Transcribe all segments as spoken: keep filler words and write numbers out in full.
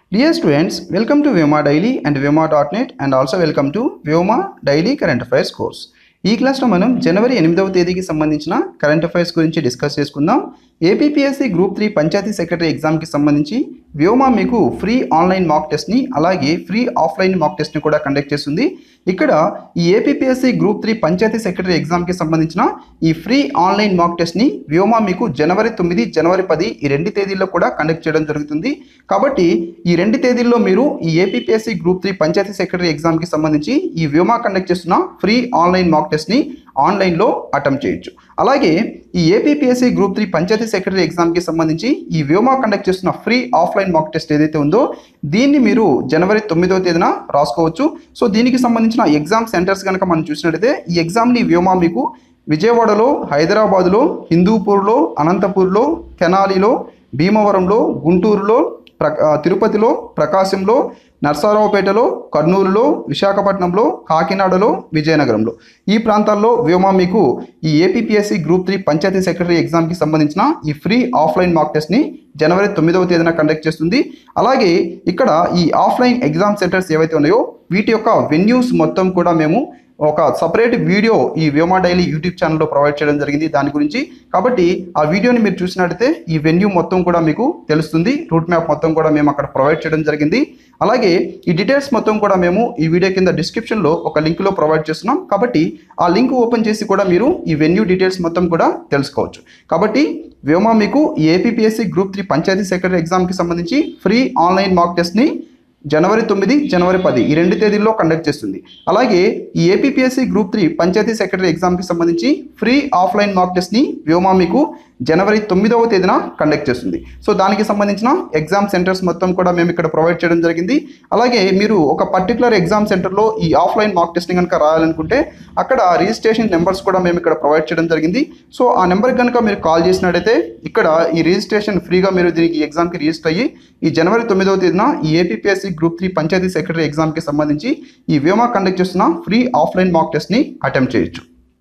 Dear students, welcome to Vyoma Daily and Vyoma dot net and also welcome to Vyoma Daily Current Affairs course. ఈ క్లాస్లో మనం జనవరి ఎనిమిదవ తేదీకి సంబంధించిన current affairs గురించి డిస్కస్ చేసుకుందాం. APPSC group three panchayat secretary ఎగ్జామ్కి సంబంధించి వ్యోమా మీకు ఫ్రీ ఆన్లైన్ మాక్ టెస్ట్ని అలాగే ఫ్రీ ఆఫ్లైన్ మాక్ టెస్ట్ని కూడా కండక్ట్ చేస్తుంది. ఇక్కడ ఈ APPSC group three panchayat secretary ఎగ్జామ్కి సంబంధించిన ఈ ఫ్రీ ఆన్లైన్ మాక్ టెస్ట్ని వ్యోమా మీకు జనవరి తొమ్మిది జనవరి పది ఈ రెండు తేదీల్లో కూడా కండక్ట్ చేయడం జరుగుతుంది. కాబట్టి ఈ రెండు తేదీల్లో మీరు ఈ APPSC group three panchayat secretary ఎగ్జామ్కి సంబంధించి ఈ వ్యోమా కండక్ట్ చేస్తున్న ఫ్రీ ఆన్లైన్ మాక్ టెస్ట్ని ఆన్లైన్లో అటెంప్ట్ చేయొచ్చు. అలాగే ఈ APPSC group three panchayat secretary ఎగ్జామ్కి సంబంధించి ఈ వ్యోమా కండక్ట్ చేస్తున్న ఫ్రీ ఆఫ్లైన్ మాక్ టెస్ట్ ఏదైతే ఉందో దీన్ని మీరు జనవరి తొమ్మిదవ తేదీన రాసుకోవచ్చు. సో దీనికి సంబంధించిన ఎగ్జామ్ సెంటర్స్ కనుక మనం చూసినట్లయితే ఈ ఎగ్జామ్ని వ్యోమా మీకు విజయవాడలో, హైదరాబాదులో, హిందూపూర్లో, అనంతపూర్లో, తెనాలిలో, భీమవరంలో, గుంటూరులో, ప్ర తిరుపతిలో, ప్రకాశంలో, నర్సారావుపేటలో, కర్నూలులో, విశాఖపట్నంలో, కాకినాడలో, విజయనగరంలో ఈ ప్రాంతాల్లో వ్యోమా మీకు ఈ APPSC group three panchayat secretary ఎగ్జామ్కి సంబంధించిన ఈ ఫ్రీ ఆఫ్లైన్ మాక్ టెస్ట్ని జనవరి తొమ్మిదవ తేదీన కండక్ట్ చేస్తుంది. అలాగే ఇక్కడ ఈ ఆఫ్లైన్ ఎగ్జామ్ సెంటర్స్ ఏవైతే ఉన్నాయో వీటి యొక్క వెన్యూస్ మొత్తం కూడా మేము ఒక సపరేట్ వీడియో ఈ వ్యోమా డైలీ యూట్యూబ్ ఛానల్లో ప్రొవైడ్ చేయడం జరిగింది దాని గురించి. కాబట్టి ఆ వీడియోని మీరు చూసినట్టయితే ఈ వెన్యూ మొత్తం కూడా మీకు తెలుస్తుంది. రూట్ మ్యాప్ మొత్తం కూడా మేము అక్కడ ప్రొవైడ్ చేయడం జరిగింది. అలాగే ఈ డీటెయిల్స్ మొత్తం కూడా మేము ఈ వీడియో కింద డిస్క్రిప్షన్లో ఒక లింక్లో ప్రొవైడ్ చేస్తున్నాం. కాబట్టి ఆ లింక్ ఓపెన్ చేసి కూడా మీరు ఈ వెన్యూ డీటెయిల్స్ మొత్తం కూడా తెలుసుకోవచ్చు. కాబట్టి వ్యోమా మీకు ఈ APPSC group three panchayat secretary ఎగ్జామ్కి సంబంధించి ఫ్రీ ఆన్లైన్ మాక్ టెస్ట్ని జనవరి తొమ్మిది జనవరి పది ఈ రెండు తేదీల్లో కండక్ట్ చేస్తుంది. అలాగే ఈ APPSC group three panchayat secretary ఎగ్జామ్కి సంబంధించి ఫ్రీ ఆఫ్లైన్ మాక్ టెస్ట్ని వ్యోమా మీకు జనవరి తొమ్మిదవ తేదీన కండక్ట్ చేస్తుంది. సో దానికి సంబంధించిన ఎగ్జామ్ సెంటర్స్ మొత్తం కూడా మేము ఇక్కడ ప్రొవైడ్ చేయడం జరిగింది. అలాగే మీరు ఒక పర్టికులర్ ఎగ్జామ్ సెంటర్లో ఈ ఆఫ్లైన్ మాక్ టెస్ట్ని కనుక రాయాలనుకుంటే అక్కడ రిజిస్ట్రేషన్ నెంబర్స్ కూడా మేము ఇక్కడ ప్రొవైడ్ చేయడం జరిగింది. సో ఆ నెంబర్కి కనుక మీరు కాల్ చేసినట్టయితే ఇక్కడ ఈ రిజిస్ట్రేషన్ ఫ్రీగా మీరు దీనికి ఎగ్జామ్కి రిజిస్టర్ అయ్యి ఈ జనవరి తొమ్మిదవ తేదీన ఈ APPSC group three panchayat secretary ఎగ్జామ్కి సంబంధించి ఈ వ్యోమా కండక్ట్ చేస్తున్న ఫ్రీ ఆఫ్లైన్ మాక్ టెస్ట్ని అటెంప్ట్ చేయొచ్చు.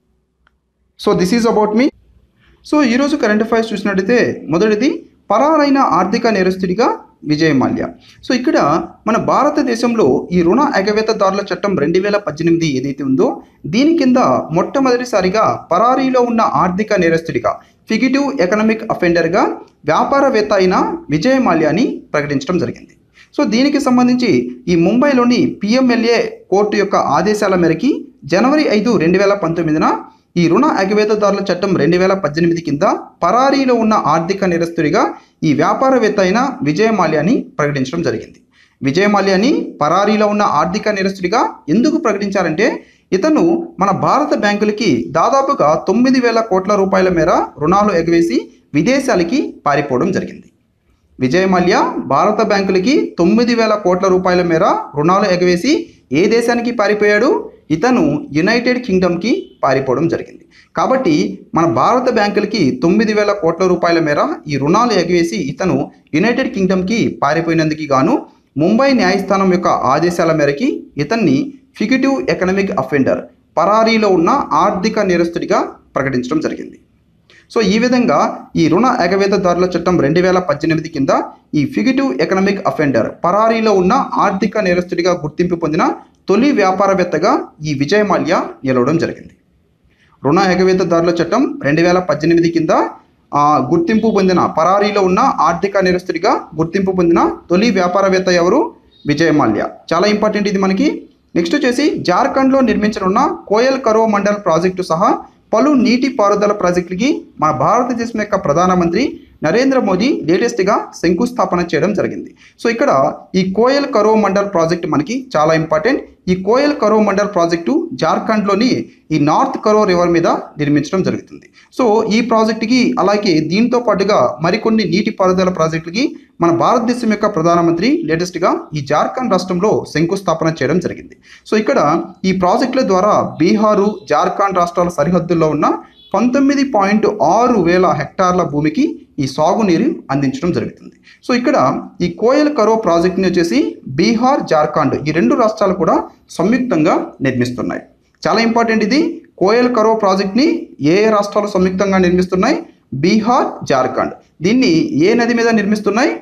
So this is about me. So ఈరోజు కరెంట్ అఫైర్స్ చూసినట్టయితే మొదటిది పరారైన ఆర్థిక నేరస్తుడిగా విజయ్ మాల్యా. సో ఇక్కడ మన భారతదేశంలో ఈ రుణ ఎగవేతదారుల చట్టం రెండు వేల పద్దెనిమిది ఏదైతే ఉందో దీని కింద మొట్టమొదటిసారిగా పరారీలో ఉన్న ఆర్థిక నేరస్తుడిగా ఫిగిటివ్ ఎకనామిక్ అఫెండర్గా వ్యాపారవేత్త అయిన విజయ్ మాల్యాని ప్రకటించడం జరిగింది. సో దీనికి సంబంధించి ఈ ముంబైలోని పిఎంఎల్ఏ కోర్టు యొక్క ఆదేశాల మేరకి జనవరి ఐదు రెండు వేల పంతొమ్మిదిన ఈ రుణ ఎగవేతదారుల చట్టం రెండు వేల పద్దెనిమిది కింద పరారీలో ఉన్న ఆర్థిక నేరస్తుడిగా ఈ వ్యాపారవేత్త అయిన విజయ్ మాల్యాని ప్రకటించడం జరిగింది. విజయ్ మాల్యాని పరారీలో ఉన్న ఆర్థిక నేరస్తుడిగా ఎందుకు ప్రకటించారంటే ఇతను మన భారత బ్యాంకులకి దాదాపుగా తొమ్మిది వేల కోట్ల రూపాయల మేర రుణాలు ఎగవేసి విదేశాలకి పారిపోవడం జరిగింది. విజయ్ మాల్యా భారత బ్యాంకులకి తొమ్మిది వేల కోట్ల రూపాయల మేర రుణాలు ఎగవేసి ఏ దేశానికి పారిపోయాడు? ఇతను యునైటెడ్ కింగ్డమ్కి పారిపోవడం జరిగింది. కాబట్టి మన భారత బ్యాంకులకి తొమ్మిది వేల కోట్ల రూపాయల మేర ఈ రుణాలు ఎగవేసి ఇతను యునైటెడ్ కింగ్డమ్కి పారిపోయినందుకు గాను ముంబై న్యాయస్థానం యొక్క ఆదేశాల మేరకి ఇతన్ని ఫిగిటివ్ ఎకనామిక్ అఫెండర్ పరారీలో ఉన్న ఆర్థిక నేరస్తుడిగా ప్రకటించడం జరిగింది. సో ఈ విధంగా ఈ రుణ ఎగవేతదారుల చట్టం రెండు వేల పద్దెనిమిది కింద ఈ ఫిగిటివ్ ఎకనామిక్ అఫెండర్ పరారీలో ఉన్న ఆర్థిక నేరస్తుడిగా గుర్తింపు పొందిన తొలి వ్యాపారవేత్తగా ఈ విజయ్ మాల్యా నిలవడం జరిగింది. రుణ ఎగవేతదారుల చట్టం రెండు వేల పద్దెనిమిది కింద గుర్తింపు పొందిన పరారీలో ఉన్న ఆర్థిక నేరస్తుడిగా గుర్తింపు పొందిన తొలి వ్యాపారవేత్త ఎవరు? విజయ్ మాల్యా. చాలా ఇంపార్టెంట్ ఇది మనకి. నెక్స్ట్ వచ్చేసి జార్ఖండ్లో నిర్మించనున్న కోయల్ కరో మండల్ ప్రాజెక్టు సహా పలు నీటి పారుదల ప్రాజెక్టులకి మన భారతదేశం యొక్క ప్రధానమంత్రి నరేంద్ర మోదీ లేటెస్ట్గా శంకుస్థాపన చేయడం జరిగింది. సో ఇక్కడ ఈ కోయల్ కరో మండల్ ప్రాజెక్టు మనకి చాలా ఇంపార్టెంట్. ఈ కోయల్ కరో మండల్ ప్రాజెక్టు జార్ఖండ్లోని ఈ నార్త్ కరో రివర్ మీద నిర్మించడం జరుగుతుంది. సో ఈ ప్రాజెక్టుకి అలాగే దీంతో పాటుగా మరికొన్ని నీటి పారుదల ప్రాజెక్టులకి మన భారతదేశం యొక్క ప్రధానమంత్రి లేటెస్ట్గా ఈ జార్ఖండ్ రాష్ట్రంలో శంకుస్థాపన చేయడం జరిగింది. సో ఇక్కడ ఈ ప్రాజెక్టుల ద్వారా బీహారు, జార్ఖండ్ రాష్ట్రాల సరిహద్దుల్లో ఉన్న పంతొమ్మిది పాయింట్ ఆరు వేల హెక్టార్ల భూమికి ఈ సాగునీరు అందించడం జరుగుతుంది. సో ఇక్కడ ఈ కోయల్ కరో ప్రాజెక్ట్ని వచ్చేసి బీహార్, జార్ఖండ్ ఈ రెండు రాష్ట్రాలు కూడా సంయుక్తంగా నిర్మిస్తున్నాయి. చాలా ఇంపార్టెంట్ ఇది. కోయల్ కరో ప్రాజెక్ట్ని ఏ ఏ రాష్ట్రాలు సంయుక్తంగా నిర్మిస్తున్నాయి? బీహార్, జార్ఖండ్. దీన్ని ఏ నది మీద నిర్మిస్తున్నాయి?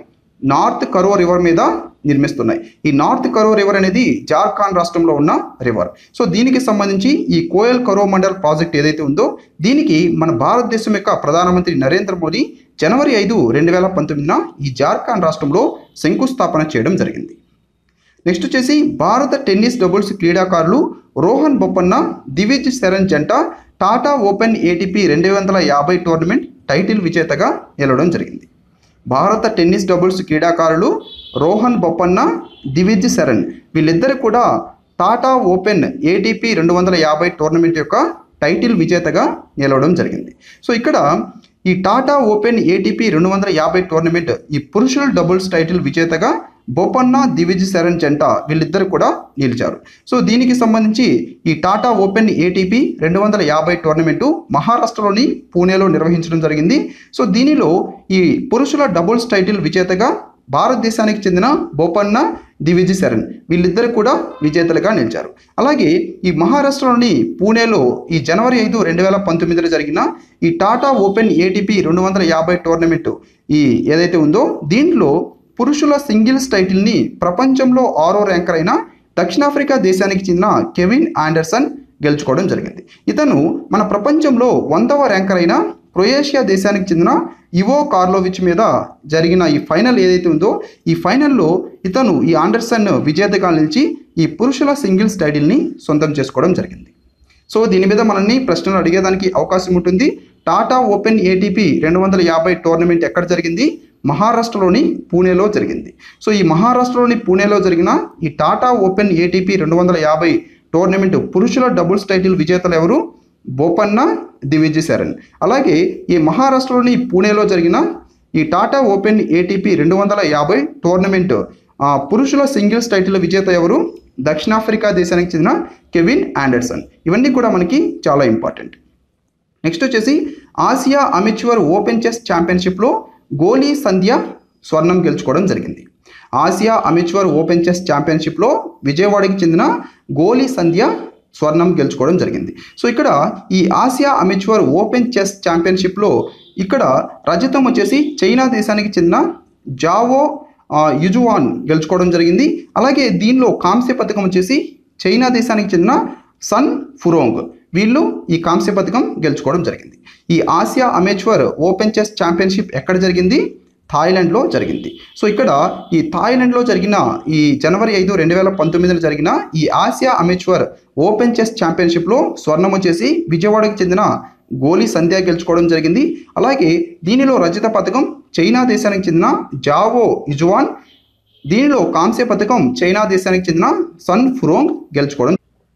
నార్త్ కరో రివర్ మీద నిర్మిస్తున్నాయి. ఈ నార్త్ కరో రివర్ అనేది జార్ఖండ్ రాష్ట్రంలో ఉన్న రివర్. సో దీనికి సంబంధించి ఈ కోయల్ కరో మండల్ ప్రాజెక్ట్ ఏదైతే ఉందో దీనికి మన భారతదేశం యొక్క ప్రధానమంత్రి నరేంద్ర మోదీ జనవరి ఐదు రెండు వేల పంతొమ్మిదిన ఈ జార్ఖండ్ రాష్ట్రంలో శంకుస్థాపన చేయడం జరిగింది. నెక్స్ట్ వచ్చేసి భారత టెన్నిస్ డబుల్స్ క్రీడాకారులు రోహన్ బొపన్న, దివిజ్ శరణ్ జంట టాటా ఓపెన్ ఏటీపీ రెండు వందల యాభై టోర్నమెంట్ టైటిల్ విజేతగా నిలవడం జరిగింది. భారత టెన్నిస్ డబుల్స్ క్రీడాకారులు రోహన్ బొపన్న, దివిజ్ శరణ్ వీళ్ళిద్దరు కూడా టాటా ఓపెన్ ఏటీపీ రెండు వందల యాభై టోర్నమెంట్ యొక్క టైటిల్ విజేతగా నిలవడం జరిగింది. సో ఇక్కడ ఈ టాటా ఓపెన్ ఏటీపీ రెండు వందల యాభై టోర్నమెంట్ ఈ పురుషుల డబుల్స్ టైటిల్ విజేతగా బొపన్న, దివిజ్ శరణ్ జంట వీళ్ళిద్దరు కూడా నిలిచారు. సో దీనికి సంబంధించి ఈ టాటా ఓపెన్ ఏటీపీ రెండు వందల యాభై టోర్నమెంటు మహారాష్ట్రలోని పూణేలో నిర్వహించడం జరిగింది. సో దీనిలో ఈ పురుషుల డబుల్స్ టైటిల్ విజేతగా భారతదేశానికి చెందిన బొపన్న, దివిజ్ శరణ్ వీళ్ళిద్దరు కూడా విజేతలుగా నిలిచారు. అలాగే ఈ మహారాష్ట్రలోని పూణేలో ఈ జనవరి ఐదు రెండు వేల పంతొమ్మిదిలో జరిగిన ఈ టాటా ఓపెన్ ఏటీపీ రెండు వందల యాభై టోర్నమెంటు ఈ ఏదైతే ఉందో దీంట్లో పురుషుల సింగిల్స్ టైటిల్ని ప్రపంచంలో ఆరో ర్యాంకర్ అయిన దక్షిణాఫ్రికా దేశానికి చెందిన కెవిన్ ఆండర్సన్ గెలుచుకోవడం జరిగింది. ఇతను మన ప్రపంచంలో వందవ ర్యాంకర్ అయిన క్రొయేషియా దేశానికి చెందిన ఇవో కార్లోవిచ్ మీద జరిగిన ఈ ఫైనల్ ఏదైతే ఉందో ఈ ఫైనల్లో ఇతను ఈ ఆండర్సన్ విజేతగా నిలిచి ఈ పురుషుల సింగిల్స్ టైటిల్ని సొంతం చేసుకోవడం జరిగింది. సో దీని మీద మనల్ని ప్రశ్నలు అడిగేదానికి అవకాశం ఉంటుంది. టాటా ఓపెన్ ఏటీపీ రెండు వందల యాభై టోర్నమెంట్ ఎక్కడ జరిగింది? మహారాష్ట్రలోని పూణేలో జరిగింది. సో ఈ మహారాష్ట్రలోని పూణేలో జరిగిన ఈ టాటా ఓపెన్ ఏటీపీ రెండు వందల యాభై టోర్నమెంట్ పురుషుల డబుల్స్ టైటిల్ విజేతలు ఎవరు? బొపన్న, దివిజ్ శరణ్. అలాగే ఈ మహారాష్ట్రలోని పూణేలో జరిగిన ఈ టాటా ఓపెన్ ఏటీపీ రెండు వందల యాభై టోర్నమెంట్ పురుషుల సింగిల్స్ టైటిల్ విజేత ఎవరు? దక్షిణాఫ్రికా దేశానికి చెందిన కెవిన్ ఆండర్సన్. ఇవన్నీ కూడా మనకి చాలా ఇంపార్టెంట్. నెక్స్ట్ వచ్చేసి ఆసియా అమెచ్యూర్ ఓపెన్ చెస్ ఛాంపియన్షిప్లో గోలీ సంధ్య స్వర్ణం గెలుచుకోవడం జరిగింది. ఆసియా అమెచ్యూర్ ఓపెన్ చెస్ ఛాంపియన్షిప్లో విజయవాడకి చెందిన గోలీ సంధ్య స్వర్ణం గెలుచుకోవడం జరిగింది. సో ఇక్కడ ఈ ఆసియా అమెచ్యూర్ ఓపెన్ చెస్ ఛాంపియన్షిప్లో ఇక్కడ రజతం వచ్చేసి చైనా దేశానికి చెందిన జావో యుజువాన్ గెలుచుకోవడం జరిగింది. అలాగే దీనిలో కాంస్య పథకం వచ్చేసి చైనా దేశానికి చెందిన సన్ ఫురోంగ్ వీళ్ళు ఈ కాంస్య పథకం గెలుచుకోవడం జరిగింది. ఈ Asia amateur open chess championship ఎక్కడ జరిగింది? థాయిలాండ్లో జరిగింది. సో ఇక్కడ ఈ థాయిలాండ్లో జరిగిన ఈ జనవరి ఐదు రెండు వేల పంతొమ్మిదిలో జరిగిన ఈ ఆసియా అమెచ్యూర్ ఓపెన్ చెస్ ఛాంపియన్షిప్లో స్వర్ణం వచ్చేసి విజయవాడకు చెందిన గోలీ సంధ్య గెలుచుకోవడం జరిగింది. అలాగే దీనిలో రజత పథకం చైనా దేశానికి చెందిన జావో యుజువాన్, దీనిలో కాంస్య పథకం చైనా దేశానికి చెందిన సన్ ఫురోంగ్ గెలుచుకోవడం.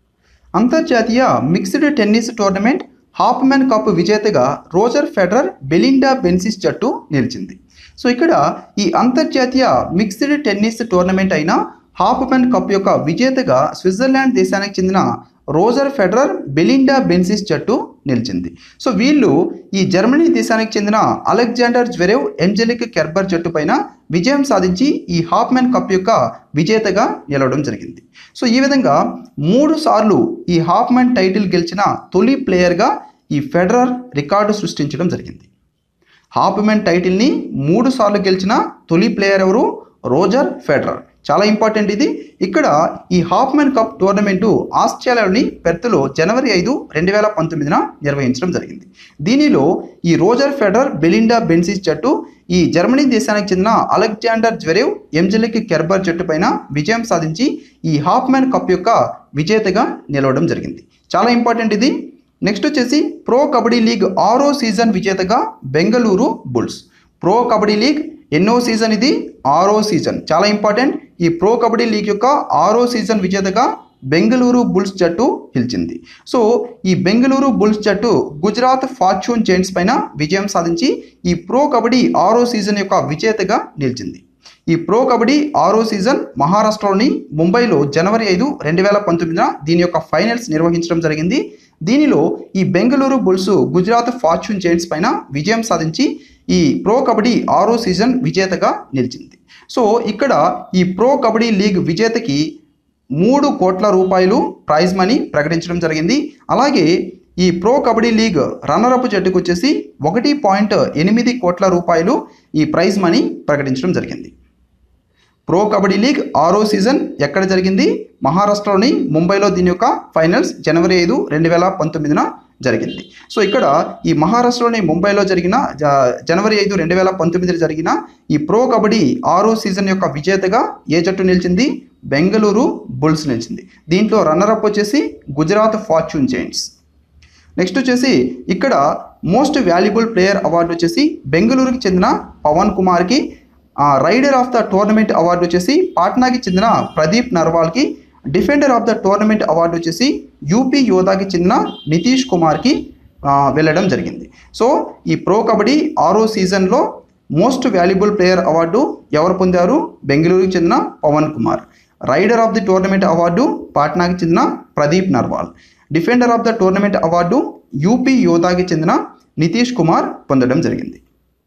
అంతర్జాతీయ mixed tennis tournament Hopman cup విజేతగా రోజర్ ఫెడరర్, బెలిండా బెన్సిస్ జట్టు నిలిచింది. సో ఇక్కడ ఈ అంతర్జాతీయ మిక్స్డ్ టెన్నిస్ టోర్నమెంట్ అయిన హాఫ్మెన్ కప్ యొక్క విజేతగా స్విట్జర్లాండ్ దేశానికి చెందిన రోజర్ ఫెడరర్, బెలిండా బెన్సిస్ జట్టు నిలిచింది. సో వీళ్ళు ఈ జర్మనీ దేశానికి చెందిన అలెగ్జాండర్ జ్వెరేవ్, ఎంజెలిక్ కెర్బర్ జట్టు పైన విజయం సాధించి ఈ హాఫ్మెన్ కప్ యొక్క విజేతగా నిలవడం జరిగింది. సో ఈ విధంగా మూడు సార్లు ఈ హాఫ్మెన్ టైటిల్ గెలిచిన తొలి ప్లేయర్గా ఈ ఫెడరర్ రికార్డు సృష్టించడం జరిగింది. హాఫ్మెన్ టైటిల్ని మూడు సార్లు గెలిచిన తొలి ప్లేయర్ ఎవరు? Roger Federer. చాలా ఇంపార్టెంట్ ఇది. ఇక్కడ ఈ హాఫ్మెన్ కప్ టోర్నమెంటు ఆస్ట్రేలియాలోని పెర్త్లో జనవరి ఐదు రెండు వేల పంతొమ్మిదిన నిర్వహించడం జరిగింది. దీనిలో ఈ రోజర్ ఫెడరర్, బెలిండా బెన్సిస్ జట్టు ఈ జర్మనీ దేశానికి చెందిన అలెగ్జాండర్ జ్వెరేవ్, ఎంజెలిక్ కెర్బర్ జట్టు పైన విజయం సాధించి ఈ హాఫ్మెన్ కప్ యొక్క విజేతగా నిలవడం జరిగింది. చాలా ఇంపార్టెంట్ ఇది. నెక్స్ట్ వచ్చేసి ప్రో కబడ్డీ లీగ్ ఆరో సీజన్ విజేతగా Bengaluru Bulls. Pro kabaddi league ఎన్నో సీజన్? ఇది ఆరో సీజన్. చాలా ఇంపార్టెంట్. ఈ ప్రో కబడ్డీ లీగ్ యొక్క ఆరో సీజన్ విజేతగా బెంగళూరు బుల్స్ జట్టు నిలిచింది. సో ఈ బెంగళూరు బుల్స్ జట్టు గుజరాత్ ఫార్చ్యూన్ జైంట్స్ పైన విజయం సాధించి ఈ ప్రో కబడ్డీ ఆరో సీజన్ యొక్క విజేతగా నిలిచింది. ఈ ప్రో కబడ్డీ ఆరో సీజన్ మహారాష్ట్రలోని ముంబైలో జనవరి ఐదు రెండు వేల పంతొమ్మిదిన దీని యొక్క ఫైనల్స్ నిర్వహించడం జరిగింది. దీనిలో ఈ Bengaluru Bulls Gujarat Fortune Giants పైన విజయం సాధించి ఈ ప్రో కబడ్డీ ఆరో సీజన్ విజేతగా నిలిచింది. సో ఇక్కడ ఈ ప్రో కబడ్డీ లీగ్ విజేతకి మూడు కోట్ల రూపాయలు ప్రైజ్ మనీ ప్రకటించడం జరిగింది. అలాగే ఈ ప్రో కబడ్డీ లీగ్ రన్నరప్ జట్టుకు వచ్చేసి ఒకటి పాయింట్ ఎనిమిది కోట్ల రూపాయలు ఈ ప్రైజ్ మనీ ప్రకటించడం జరిగింది. ప్రో కబడ్డీ లీగ్ ఆరో సీజన్ ఎక్కడ జరిగింది? మహారాష్ట్రలోని ముంబైలో దీని యొక్క ఫైనల్స్ జనవరి ఐదు రెండు వేల పంతొమ్మిదిన జరిగింది. సో ఇక్కడ ఈ మహారాష్ట్రలోని ముంబైలో జరిగిన జనవరి ఐదు రెండు వేల పంతొమ్మిదిలో జరిగిన ఈ ప్రో కబడ్డీ ఆరో సీజన్ యొక్క విజేతగా ఏ జట్టు నిలిచింది? బెంగళూరు బుల్స్ నిలిచింది. దీంట్లో రన్నరప్ వచ్చేసి గుజరాత్ ఫార్చ్యూన్ జైంట్స్. నెక్స్ట్ వచ్చేసి ఇక్కడ మోస్ట్ వాల్యుబుల్ ప్లేయర్ అవార్డు వచ్చేసి బెంగళూరుకి చెందిన పవన్ కుమార్కి, raider of the tournament award వచ్చేసి పాట్నాకి చెందిన ప్రదీప్ నర్వాల్కి, defender of the tournament award వచ్చేసి యూపీ యోధాకి చెందిన నితీష్ కుమార్కి వెళ్ళడం జరిగింది. సో ఈ ప్రో కబడ్డీ ఆరో సీజన్లో మోస్ట్ వాల్యుబుల్ ప్లేయర్ అవార్డు ఎవరు పొందారు? బెంగళూరుకి చెందిన Pavan Kumar. Raider of the tournament award పాట్నాకి చెందిన Pradeep Narwal. Defender of the tournament award UP యోధాకి చెందిన నితీష్ కుమార్ పొందడం జరిగింది.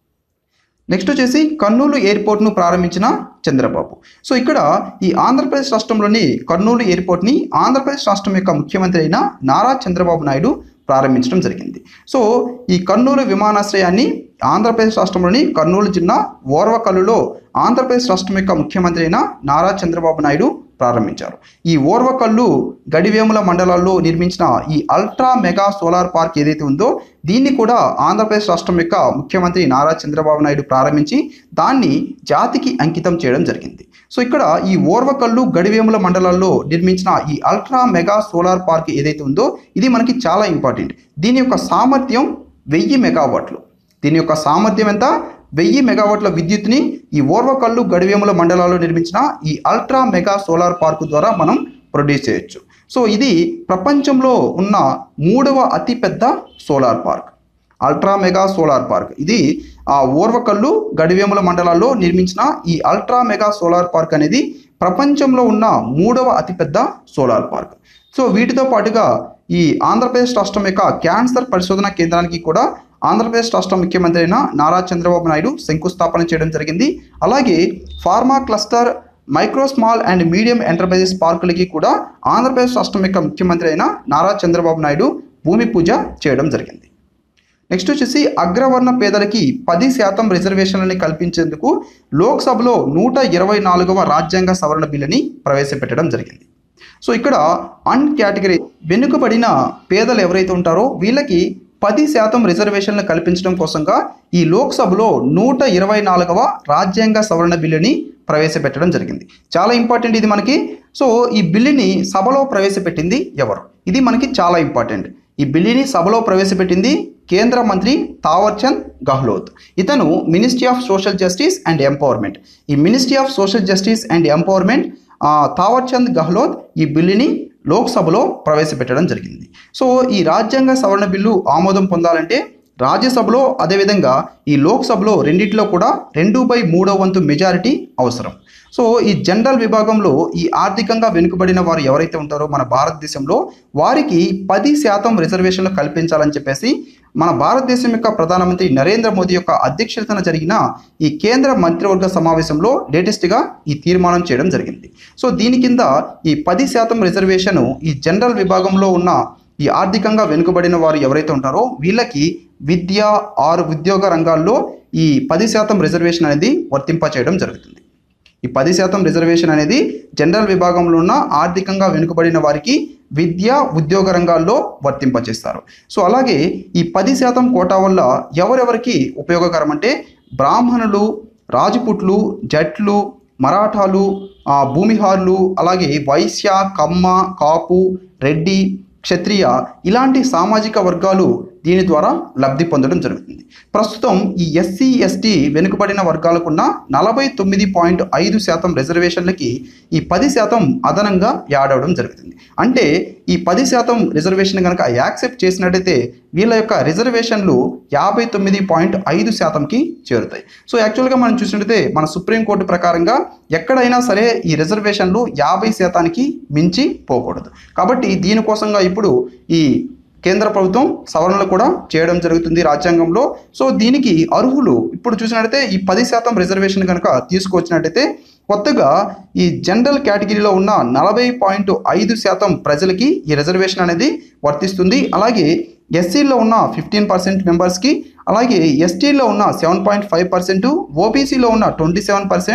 నెక్స్ట్ వచ్చేసి కర్నూలు ఎయిర్పోర్ట్ను ప్రారంభించిన చంద్రబాబు. సో ఇక్కడ ఈ ఆంధ్రప్రదేశ్ రాష్ట్రంలోని కర్నూలు ఎయిర్పోర్ట్ని ఆంధ్రప్రదేశ్ రాష్ట్రం యొక్క ముఖ్యమంత్రి అయిన నారా చంద్రబాబు నాయుడు ప్రారంభించడం జరిగింది. సో ఈ కర్నూలు విమానాశ్రయాన్ని ఆంధ్రప్రదేశ్ రాష్ట్రంలోని కర్నూలు జిల్లా ఓర్వకల్లులో ఆంధ్రప్రదేశ్ రాష్ట్రం యొక్క ముఖ్యమంత్రి అయిన నారా చంద్రబాబు నాయుడు ప్రారంభించారు. ఈ ఓర్వకల్లు గడివేముల మండలాల్లో నిర్మించిన ఈ అల్ట్రా మెగా సోలార్ పార్క్ ఏదైతే ఉందో దీన్ని కూడా ఆంధ్రప్రదేశ్ రాష్ట్రం యొక్క ముఖ్యమంత్రి నారా చంద్రబాబు నాయుడు ప్రారంభించి దాన్ని జాతికి అంకితం చేయడం జరిగింది. సో ఇక్కడ ఈ ఓర్వకల్లు గడివేముల మండలాల్లో నిర్మించిన ఈ అల్ట్రా మెగా సోలార్ పార్క్ ఏదైతే ఉందో ఇది మనకి చాలా ఇంపార్టెంట్. దీని యొక్క సామర్థ్యం వెయ్యి మెగావాట్లు. దీని యొక్క సామర్థ్యం ఎంత? వెయ్యి మెగావాట్ల విద్యుత్ని ఈ ఓర్వకల్లు గడివేముల మండలాల్లో నిర్మించిన ఈ అల్ట్రా మెగా సోలార్ పార్కు ద్వారా మనం ప్రొడ్యూస్ చేయొచ్చు. సో ఇది ప్రపంచంలో ఉన్న మూడవ అతిపెద్ద solar park, ultra mega solar park. ఇది ఆ ఓర్వకల్లు గడివేముల మండలాల్లో నిర్మించిన ఈ అల్ట్రా మెగా సోలార్ పార్క్ అనేది ప్రపంచంలో ఉన్న మూడవ అతిపెద్ద సోలార్ పార్క్. సో వీటితో పాటుగా ఈ ఆంధ్రప్రదేశ్ రాష్ట్రం యొక్క క్యాన్సర్ పరిశోధన కేంద్రానికి కూడా ఆంధ్రప్రదేశ్ రాష్ట్ర ముఖ్యమంత్రి అయిన నారా చంద్రబాబు నాయుడు శంకుస్థాపన చేయడం జరిగింది. అలాగే pharma cluster, micro small and medium enterprises పార్కులకి కూడా ఆంధ్రప్రదేశ్ రాష్ట్రం యొక్క ముఖ్యమంత్రి అయిన నారా చంద్రబాబు నాయుడు భూమి పూజ చేయడం జరిగింది. నెక్స్ట్ వచ్చేసి అగ్రవర్ణ పేదలకి పది శాతం రిజర్వేషన్లని కల్పించేందుకు లోక్సభలో నూట ఇరవై నాలుగవ రాజ్యాంగ సవరణ బిల్లుని ప్రవేశపెట్టడం జరిగింది. సో ఇక్కడ అన్ కేటగిరీ వెనుకబడిన పేదలు ఎవరైతే ఉంటారో వీళ్ళకి పది శాతం రిజర్వేషన్లు కల్పించడం కోసంగా ఈ లోక్సభలో నూట ఇరవై నాలుగవ రాజ్యాంగ సవరణ బిల్లుని ప్రవేశపెట్టడం జరిగింది. చాలా ఇంపార్టెంట్ ఇది మనకి. సో ఈ బిల్లుని సభలో ప్రవేశపెట్టింది ఎవరు? ఇది మనకి చాలా ఇంపార్టెంట్. ఈ బిల్లుని సభలో ప్రవేశపెట్టింది కేంద్ర మంత్రి తావర్చంద్ గెహ్లోట్. ఇతను ministry of social justice and empowerment. ఈ ministry of social justice and empowerment Thawarchand Gehlot ఈ బిల్లుని లోక్సభలో ప్రవేశపెట్టడం జరిగింది. సో ఈ రాజ్యాంగ సవరణ బిల్లు ఆమోదం పొందాలంటే రాజ్యసభలో అదేవిధంగా ఈ లోక్సభలో రెండిట్లో కూడా రెండు బై మూడో వంతు మెజారిటీ అవసరం. సో ఈ జనరల్ విభాగంలో ఈ ఆర్థికంగా వెనుకబడిన వారు ఎవరైతే ఉంటారో మన భారతదేశంలో వారికి పది శాతం రిజర్వేషన్లు కల్పించాలని చెప్పేసి మన భారతదేశం యొక్క ప్రధానమంత్రి నరేంద్ర మోదీ యొక్క అధ్యక్షతన జరిగిన ఈ కేంద్ర మంత్రివర్గ సమావేశంలో లేటెస్ట్గా ఈ తీర్మానం చేయడం జరిగింది. సో దీని కింద ఈ పది శాతం రిజర్వేషన్ ఈ జనరల్ విభాగంలో ఉన్న ఈ ఆర్థికంగా వెనుకబడిన వారు ఎవరైతే ఉంటారో వీళ్ళకి విద్య ఆరు ఉద్యోగ రంగాల్లో ఈ పది శాతం రిజర్వేషన్ అనేది వర్తింప చేయడం జరుగుతుంది. ఈ పది శాతం రిజర్వేషన్ అనేది జనరల్ విభాగంలో ఉన్న ఆర్థికంగా వెనుకబడిన వారికి విద్య ఉద్యోగ రంగాల్లో వర్తింపచేస్తారు. సో అలాగే ఈ పది శాతం కోటా వల్ల ఎవరెవరికి ఉపయోగకరం అంటే బ్రాహ్మణులు, రాజపుట్లు, జట్లు, మరాఠాలు, భూమిహారులు, అలాగే వైశ్య, కమ్మ, కాపు, రెడ్డి, క్షత్రియ ఇలాంటి సామాజిక వర్గాలు దీని ద్వారా లబ్ధి పొందడం జరుగుతుంది. ప్రస్తుతం ఈ ఎస్సీ ఎస్టీ వెనుకబడిన వర్గాలకున్న నలభై తొమ్మిది పాయింట్ ఐదు శాతం రిజర్వేషన్లకి ఈ పది శాతం అదనంగా యాడ్ అవ్వడం జరుగుతుంది. అంటే ఈ పది శాతం రిజర్వేషన్ కనుక యాక్సెప్ట్ చేసినట్టయితే వీళ్ళ యొక్క రిజర్వేషన్లు యాభై తొమ్మిది పాయింట్ ఐదు శాతంకి చేరుతాయి. సో యాక్చువల్గా మనం చూసినట్టయితే మన సుప్రీంకోర్టు ప్రకారంగా ఎక్కడైనా సరే ఈ రిజర్వేషన్లు యాభై శాతానికి మించి పోకూడదు. కాబట్టి దీనికోసంగా ఇప్పుడు ఈ కేంద్ర ప్రభుత్వం సవరణలు కూడా చేయడం జరుగుతుంది రాజ్యాంగంలో. సో దీనికి అర్హులు ఇప్పుడు చూసినట్టయితే ఈ పది శాతం రిజర్వేషన్ కనుక తీసుకొచ్చినట్టయితే కొత్తగా ఈ జనరల్ కేటగిరీలో ఉన్న నలభై పాయింట్ ఐదు శాతం ప్రజలకి ఈ రిజర్వేషన్ అనేది వర్తిస్తుంది. అలాగే ఎస్సీలో ఉన్న ఫిఫ్టీన్ పర్సెంట్ మెంబర్స్కి, అలాగే ఎస్టీలో ఉన్న సెవెన్ పాయింట్ ఫైవ్ పర్సెంట్, ఓబీసీలో ఉన్న ట్వంటీ సెవెన్ పర్సెంట్,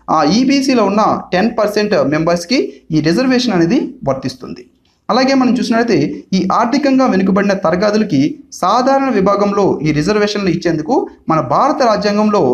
ఈబీసీలో ఉన్న టెన్ పర్సెంట్ మెంబర్స్కి ఈ రిజర్వేషన్ అనేది వర్తిస్తుంది. అలాగే మనం చూసినట్లయితే ఈ ఆర్థికంగా వెనుకబడిన తరగతులకి సాధారణ విభాగంలో ఈ రిజర్వేషన్లు ఇచ్చేందుకు మన భారత రాజ్యాంగంలో